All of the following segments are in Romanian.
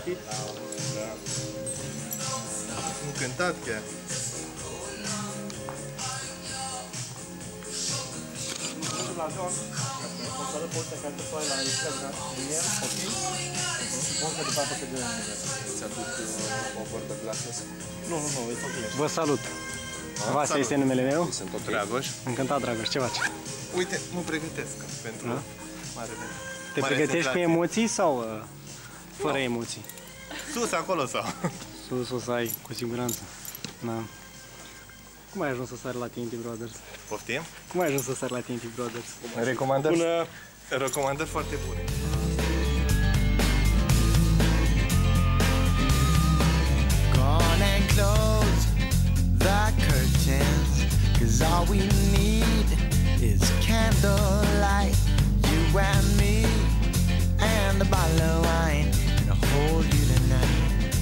citit? Da. Nu cântat chiar. La John, o să arăt poza care te faci la Instagram, ok? Poza de papa pe de Ți-aduc o vorbă de la acasă? Nu, e ok. Vă salut! Vasea este numele meu. Sunt tot Dragoș. Încântat, Dragoș, ce faci? Uite, mă pregătesc pentru marele. Te pregătești cu emoții sau fără emoții? Sus, acolo sau? Sus o să ai, cu siguranță. Da. Cum ai ajuns să sari la TNT Brothers? Poftim? Cum ai ajuns să sari la TNT Brothers? Recomandări? Recomandări foarte bune. Gone and close the curtains, 'cause all we need is candlelight, you and me, and a bottle of wine, and I'll hold you tonight.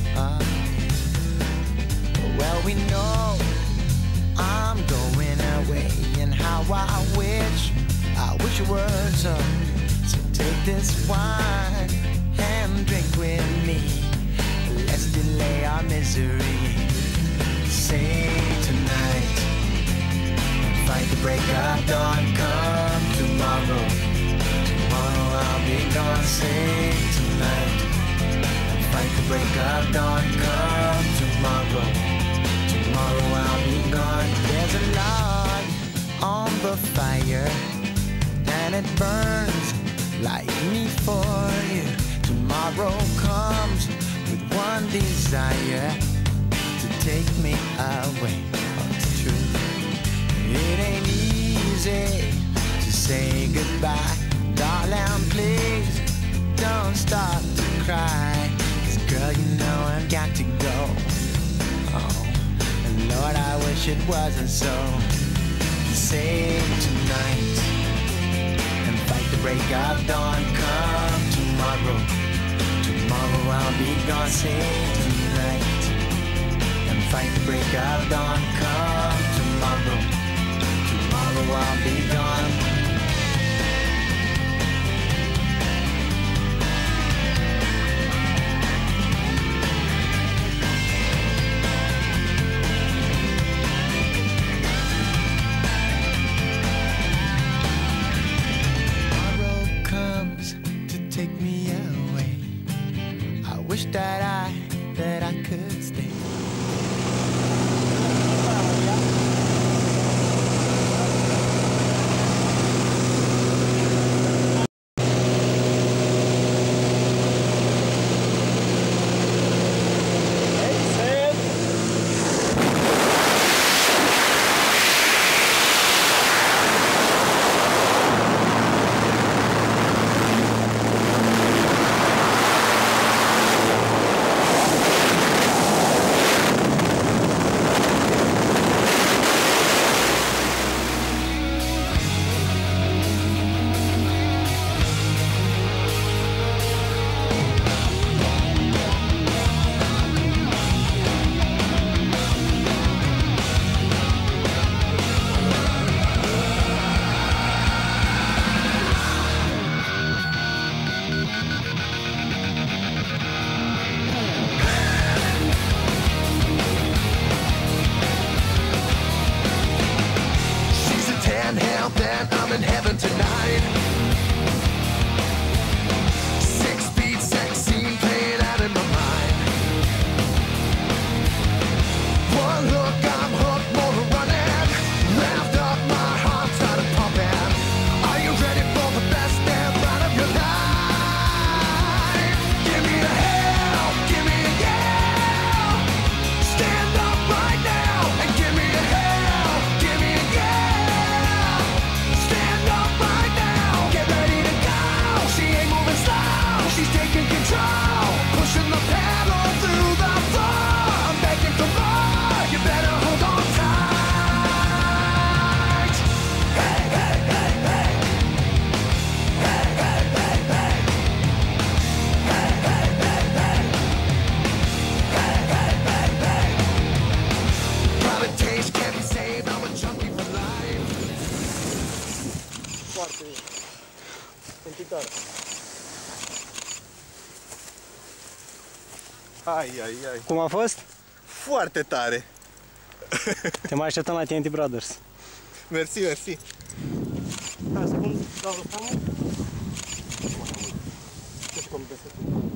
Well, we know I'm going away, and how I wish it were so. So take this wine and drink with me. Let's delay our misery. Say tonight, fight the break of dawn. Come tomorrow, tomorrow I'll be gone. Say tonight, fight the break of dawn. Come tomorrow, tomorrow I'll be gone. There's a log on the fire, and it burns like me for you. Tomorrow comes with one desire, to take me away. Oh, it's true. It ain't easy to say goodbye. Darling, please don't start to cry, 'cause girl, you know I've got to go. Oh, and Lord, I wish it wasn't so. Save tonight and fight the break of dawn. Come tomorrow, tomorrow I'll be gone. Save tonight and fight the break of dawn. Come tomorrow, tomorrow I'll be gone. Take me away. I wish that I could stay. I'm in heaven tonight. 6-beat sex scene playing out in my mind. One look, I'm hooked, more running. Revved up, my heart started pumping. Are you ready for the best damn ride of your life? Give me a hell, give me a yeah. Stand up right now and give me a hell, give me a yeah. She's taking control, pushing the pedal through the floor. I'm begging for more, you better hold on tight. Hey, hey, hey, hey. Hey, hey, hey, hey. Hey, hey, hey, hey. Hey, hey, hey, hey. Private taste can't be saved, I'm a junkie for life. Foarte bine. Sentitoră. Ai, ai, ai. Cum a fost? Foarte tare. Te mai așteptăm la TNT Brothers. Mersi, mersi. Hai, secund, dau răstamul. Ce-și competență?